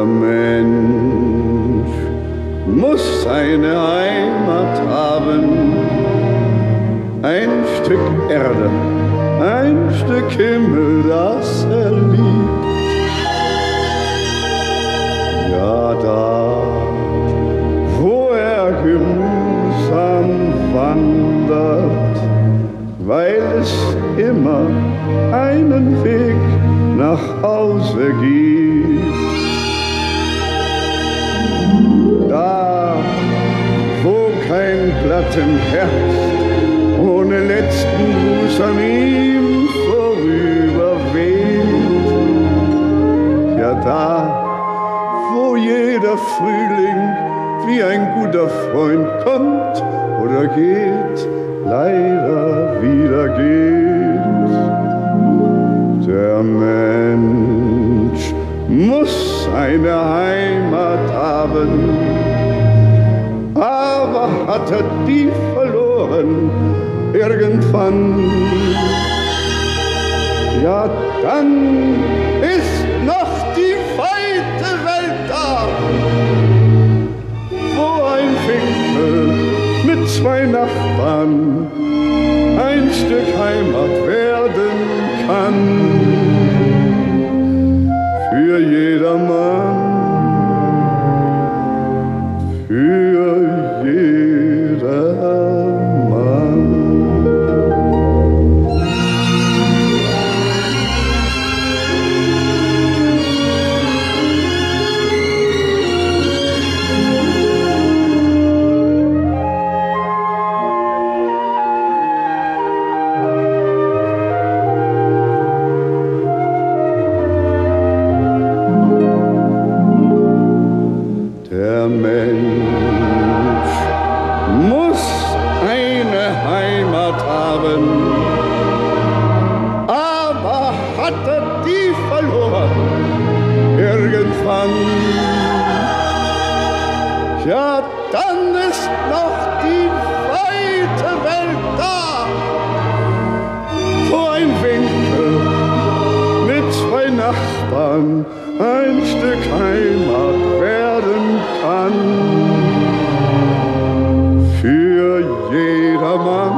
Mensch muss eine Heimat haben, ein Stück Erde, ein Stück Himmel, das er liebt. Ja, da, wo er gemühsam wandert, weil es immer einen Weg nach Hause gibt. Da, wo kein Blatt im Herbst ohne letzten Gruß an ihm vorüberweht. Ja, da, wo jeder Frühling wie ein guter Freund kommt oder geht, leider wieder geht. Der Mensch muss eine Heimat haben, aber hat er die verloren irgendwann, ja, dann ist noch die weite Welt da, wo ein Winkel mit zwei Nachbarn ein Stück Heimat werden kann. Für jedermann, für jedermann. Der Mensch muss eine Heimat haben, aber hat er die verloren irgendwann, ja, dann ist noch die weite Welt da, wo ein Winkel mit zwei Nachbarn ein Stück Heimat werden kann. Für jedermann.